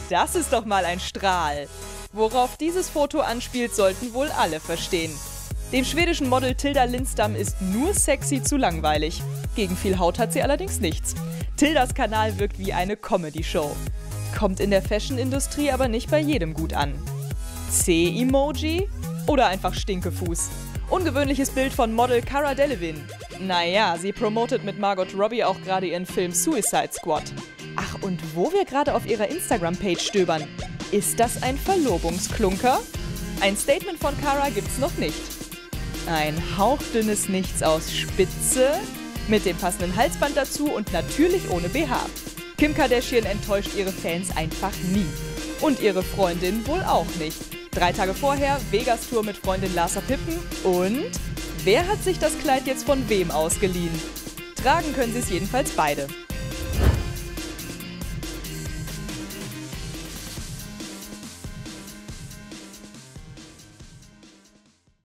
das ist doch mal ein Strahl. Worauf dieses Foto anspielt, sollten wohl alle verstehen. Dem schwedischen Model Tilda Lindström ist nur sexy zu langweilig. Gegen viel Haut hat sie allerdings nichts. Tildas Kanal wirkt wie eine Comedy-Show. Kommt in der Fashion-Industrie aber nicht bei jedem gut an. C-Emoji? Oder einfach Stinkefuß? Ungewöhnliches Bild von Model Cara Delevingne. Naja, sie promotet mit Margot Robbie auch gerade ihren Film Suicide Squad. Ach, und wo wir gerade auf ihrer Instagram-Page stöbern, ist das ein Verlobungsklunker? Ein Statement von Cara gibt's noch nicht. Ein hauchdünnes Nichts aus Spitze, mit dem passenden Halsband dazu und natürlich ohne BH. Kim Kardashian enttäuscht ihre Fans einfach nie. Und ihre Freundin wohl auch nicht. 3 Tage vorher Vegas-Tour mit Freundin Larsa Pippen. Und wer hat sich das Kleid jetzt von wem ausgeliehen? Tragen können sie es jedenfalls beide.